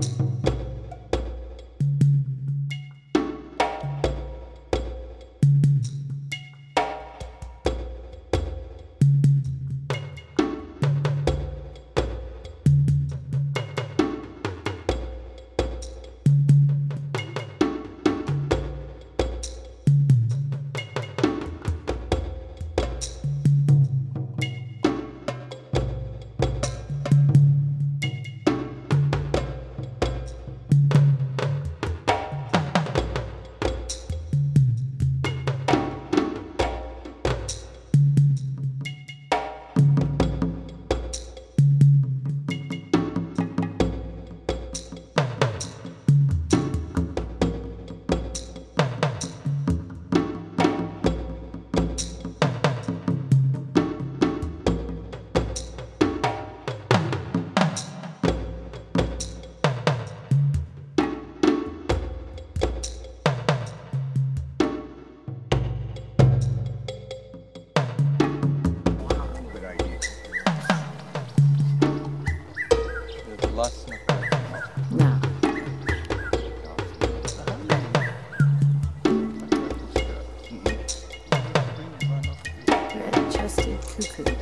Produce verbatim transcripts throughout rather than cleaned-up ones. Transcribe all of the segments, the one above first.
No. Red-chested cuckoo.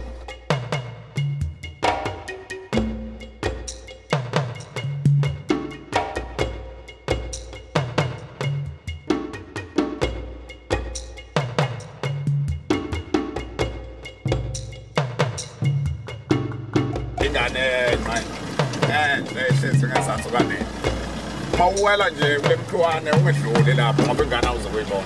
Mauwela je mlemtuane umeshuhudi lapho ngoba ingane uzokuyibona.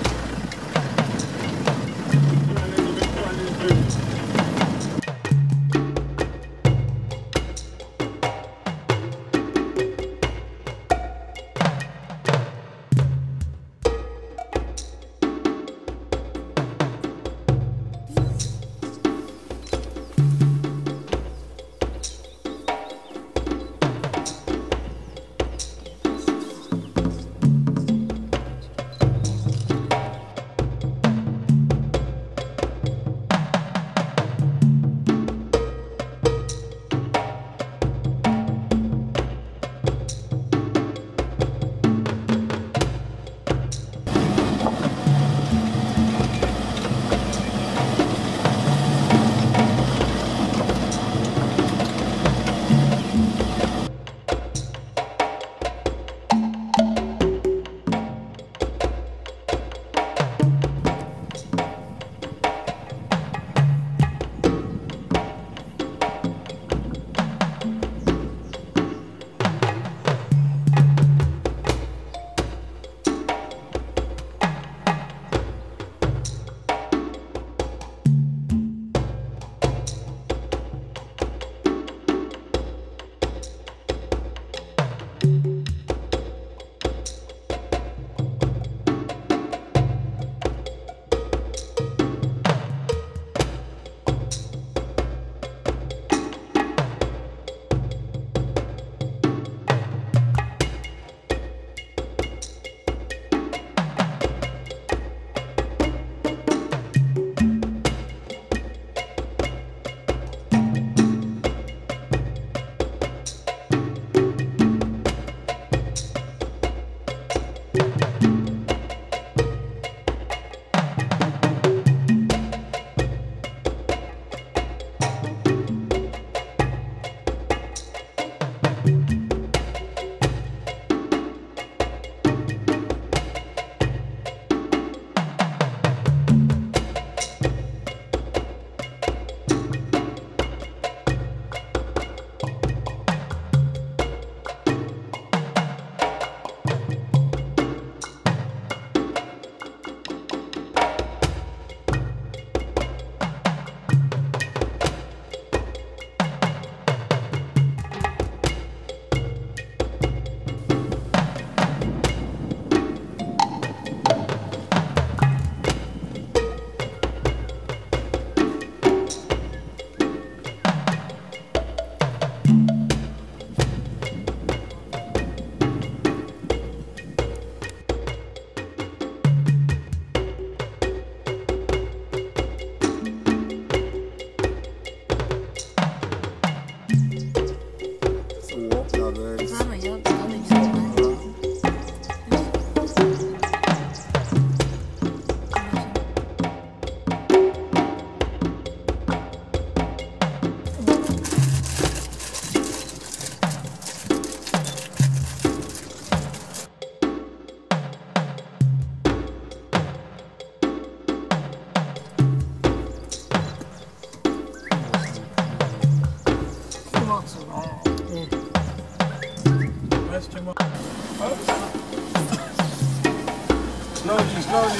Slowly, slowly.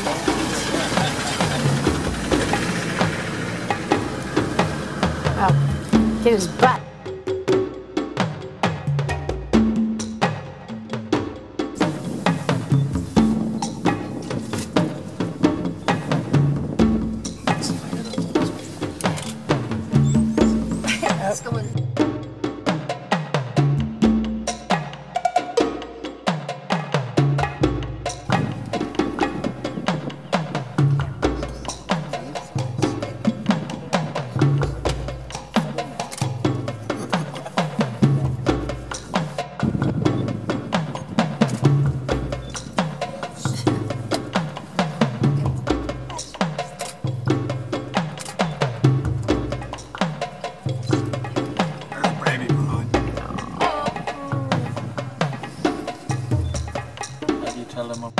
Oh, get his butt. Let's go in. Tell him I'm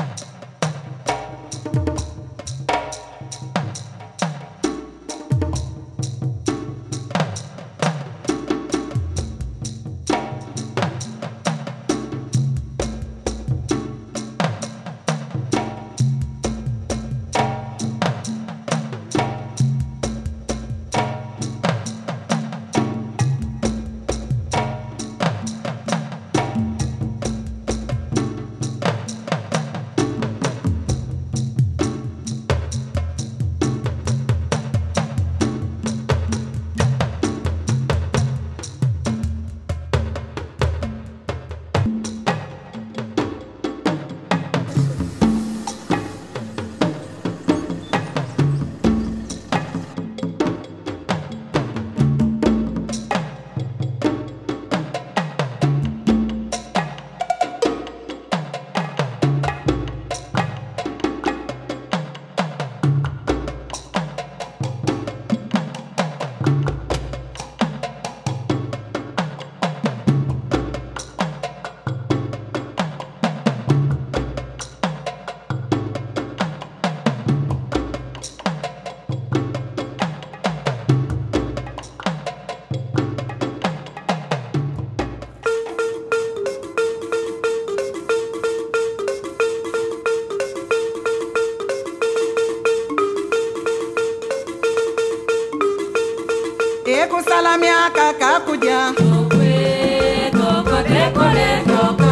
Eku salamia kaka kuja. Tokwe, toko, tekole, toko.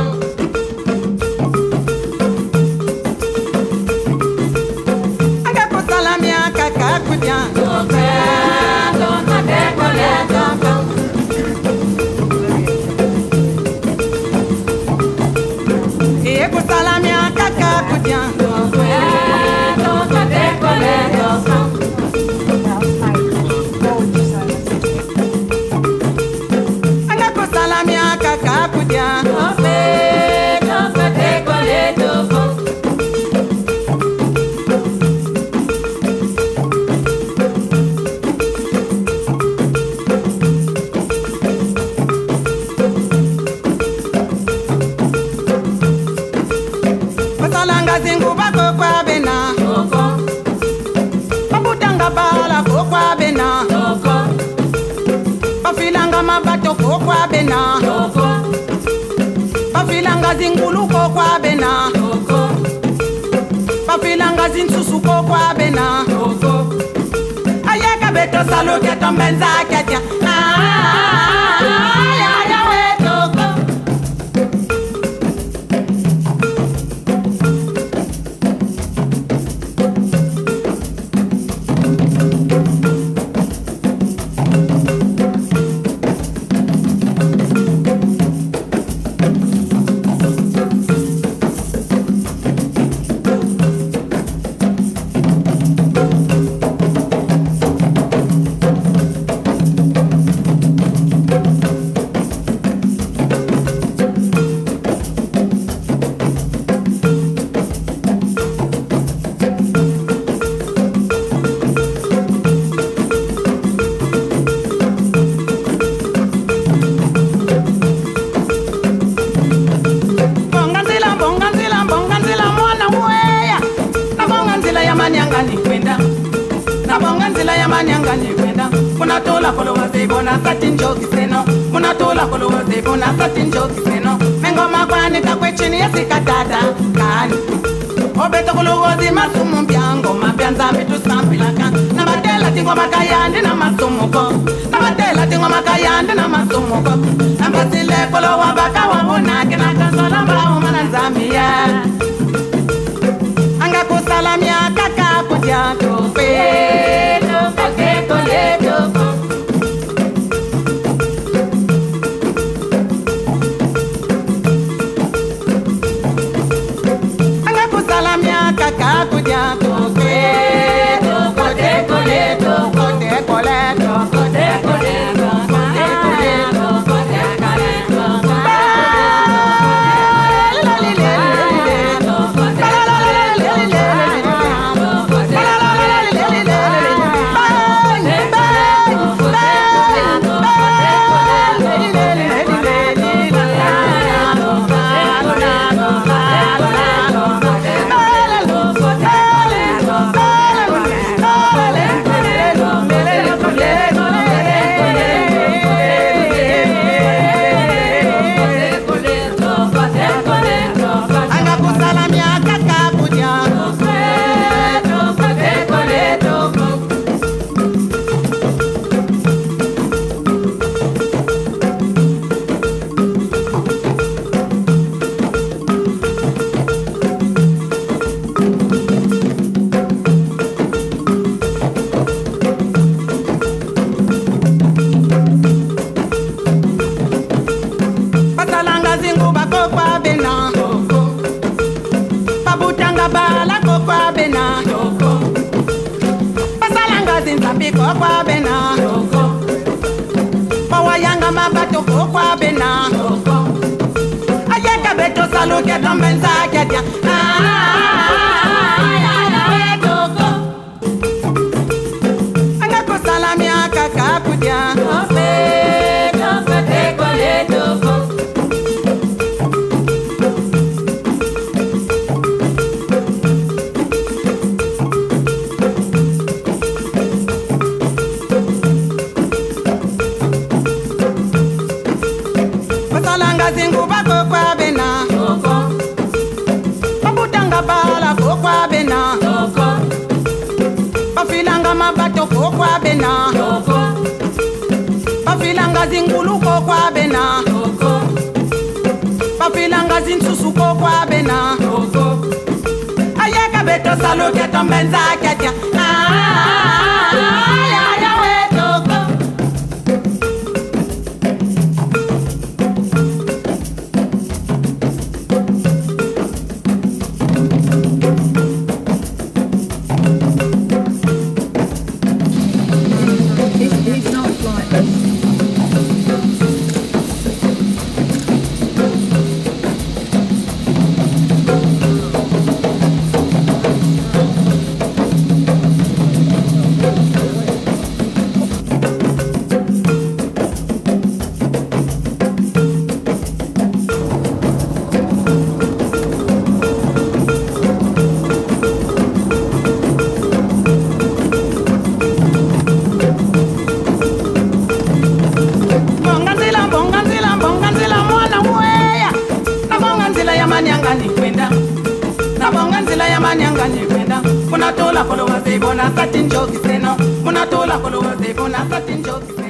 Eku salamia kaka kuja. Tokwe, toko, tekole, toko. Eku salamia kaka kuja. Tokwe, toko, tekole, toko. Salamia kaka kuja. Tokwe, toko, tekole, toko. Pasalanga zinguba kokwa bena. Toko, Pabutanga bala kokwa bena. toko, Pafilanga mabato kokwa bena. toko, Pafilanga zingulu kokwa bena. toko, Pafilanga zinsusu kokwa bena. toko. Ayaka beto salo keto mbenza ketia. Ah, ya ya we toko. zibona satin joki seno munatola kolo zibona satin joki seno mengoma kwani takwechini yasikatata kani obeto kolo zimasumu mbyango mabyanza mitu sampilaka nabatela tingoma kayandi na masumuko nabatela tingoma kayandi na masumuko nambasile kolo wabaka wabunake nakasola mbao manazamia anga kusalamia kaka kuja tope anga kusalamia kaka kuja tope tokote kole tokote kole tokote kole tokote kole tokote bala kokwa bena toko pasalanga zinzambi kokwa bena toko pawayanga mabato kokwa bena toko ayeka beto saluke dombenza ketia toko anga kosalamia kaka kudia tope tope tekole toko zinguba kokwa bena toko babutanga bala kokwa bena toko bafilanga mabato kokwa bena toko bafilanga zingulu kokwa bena toko bafilanga zinsusu kokwa bena toko ayeka beto saluke tombenza ketia Munatola kolo wazibona satin joki seno Munatola kolo wazibona satin joki seno